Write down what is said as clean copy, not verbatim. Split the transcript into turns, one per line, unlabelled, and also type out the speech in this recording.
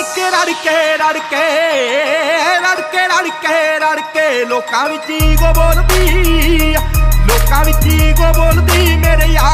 रड़ के लोकां विच ईगो बोलदी, लोकां विच ईगो बोलदी मेरे यार